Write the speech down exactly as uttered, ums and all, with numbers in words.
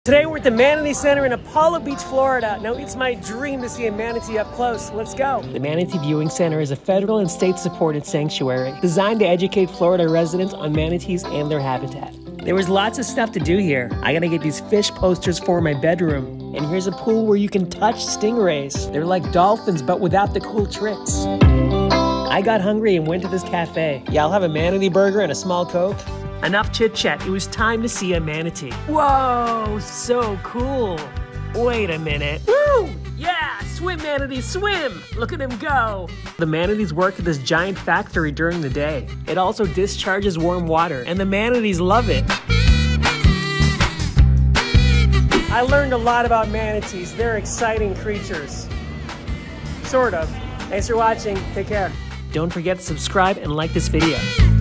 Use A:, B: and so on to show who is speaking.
A: Today we're at the Manatee Center in Apollo Beach, Florida. Now it's my dream to see a manatee up close. Let's go. The Manatee Viewing Center is a federal and state-supported sanctuary designed to educate Florida residents on manatees and their habitat. There was lots of stuff to do here. I gotta get these fish posters for my bedroom. And here's a pool where you can touch stingrays. They're like dolphins, but without the cool tricks. I got hungry and went to this cafe. Yeah, I'll have a manatee burger and a small Coke. Enough chit-chat, it was time to see a manatee. Whoa, so cool. Wait a minute. Woo! Yeah, swim manatee, swim! Look at him go. The manatees work at this giant factory during the day. It also discharges warm water, and the manatees love it. I learned a lot about manatees. They're exciting creatures. Sort of. Thanks for watching. Take care. Don't forget to subscribe and like this video.